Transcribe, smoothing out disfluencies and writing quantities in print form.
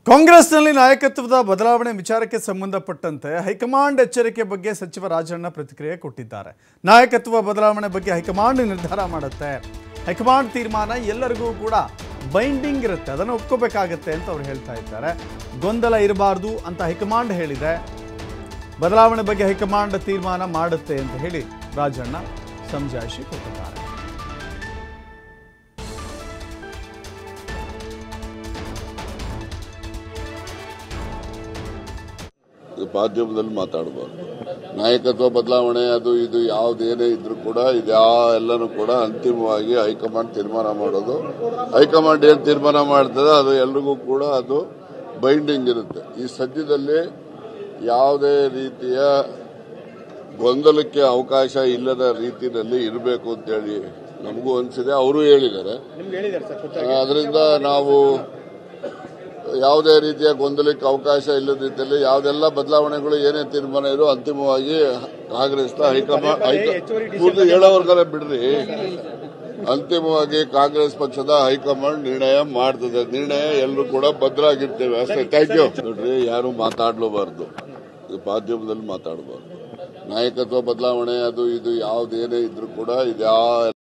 ಕಾಂಗ್ರೆಸ್ನಲ್ಲಿ ನಾಯಕತ್ವದ ಬದಲಾವಣೆ ವಿಚಾರಕ್ಕೆ ಸಂಬಂಧಪಟ್ಟಂತೆ ಹೈಕಮಾಂಡ್ ಎಚ್ಚರಿಕೆ ಬಗ್ಗೆ ಸಚಿವ ರಾಜಣ್ಣ ಪ್ರತಿಕ್ರಿಯೆ ಕೊಟ್ಟಿದ್ದಾರೆ. ನಾಯಕತ್ವ ಬದಲಾವಣೆ ಬಗ್ಗೆ ಹೈಕಮಾಂಡ್ ನಿರ್ಧಾರ ಮಾಡುತ್ತೆ. ಹೈಕಮಾಂಡ್ ತೀರ್ಮಾನ ಎಲ್ಲರಿಗೂ ಕೂಡ ಬೈಂಡಿಂಗ್ ಇರುತ್ತೆ, ಅದನ್ನು ಒಪ್ಕೋಬೇಕಾಗತ್ತೆ ಅಂತ ಅವರು ಹೇಳ್ತಾ ಇದ್ದಾರೆ. ಗೊಂದಲ ಇರಬಾರ್ದು ಅಂತ ಹೈಕಮಾಂಡ್ ಹೇಳಿದೆ. ಬದಲಾವಣೆ ಬಗ್ಗೆ ಹೈಕಮಾಂಡ್ ತೀರ್ಮಾನ ಮಾಡುತ್ತೆ ಅಂತ ಹೇಳಿ ರಾಜಣ್ಣ ಸಮಜಾಯಿಷಿ ಕೊಟ್ಟಿದ್ದಾರೆ. ಮಾಧ್ಯಮದಲ್ಲಿ ಮಾತಾಡಬಾರ್ದು. ನಾಯಕತ್ವ ಬದಲಾವಣೆ ಅದು ಇದು ಯಾವುದೇನೇ ಇದ್ರೂ ಕೂಡ ಎಲ್ಲನೂ ಕೂಡ ಅಂತಿಮವಾಗಿ ಹೈಕಮಾಂಡ್ ತೀರ್ಮಾನ ಮಾಡೋದು. ಹೈಕಮಾಂಡ್ ಏನು ತೀರ್ಮಾನ ಮಾಡ್ತದೆ ಅದು ಎಲ್ರಿಗೂ ಕೂಡ ಅದು ಬೈಂಡಿಂಗ್ ಇರುತ್ತೆ. ಈ ಸದ್ಯದಲ್ಲಿ ಯಾವುದೇ ರೀತಿಯ ಗೊಂದಲಕ್ಕೆ ಅವಕಾಶ ಇಲ್ಲದ ರೀತಿಯಲ್ಲಿ ಇರಬೇಕು ಅಂತೇಳಿ ನಮಗೂ ಅನಿಸಿದೆ, ಅವರು ಹೇಳಿದ್ದಾರೆ. ಅದರಿಂದ ನಾವು ಯಾವುದೇ ರೀತಿಯ ಗೊಂದಲಕ್ಕೆ ಅವಕಾಶ ಇಲ್ಲದ ರೀತಿಯಲ್ಲಿ ಯಾವುದೆಲ್ಲ ಬದಲಾವಣೆಗಳು ಏನೇ ತೀರ್ಮಾನ ಇರೋ ಅಂತಿಮವಾಗಿ ಕಾಂಗ್ರೆಸ್ನ ಹೈಕಮಾಂಡ್ ಹೇಳೋವರ್ಗಾರ ಬಿಡ್ರಿ, ಅಂತಿಮವಾಗಿ ಕಾಂಗ್ರೆಸ್ ಪಕ್ಷದ ಹೈಕಮಾಂಡ್ ನಿರ್ಣಯ ಮಾಡ್ತದೆ. ನಿರ್ಣಯ ಎಲ್ಲರೂ ಕೂಡ ಭದ್ರಾಗಿರ್ತೇವೆ ಅಷ್ಟೇ. Thank you. ನೋಡ್ರಿ, ಯಾರು ಮಾತಾಡಲೂಬಾರ್ದು, ಮಾಧ್ಯಮದಲ್ಲಿ ಮಾತಾಡಬಾರ್ದು. ನಾಯಕತ್ವ ಬದಲಾವಣೆ ಅದು ಇದು ಯಾವುದೇನೇ ಇದ್ರೂ ಕೂಡ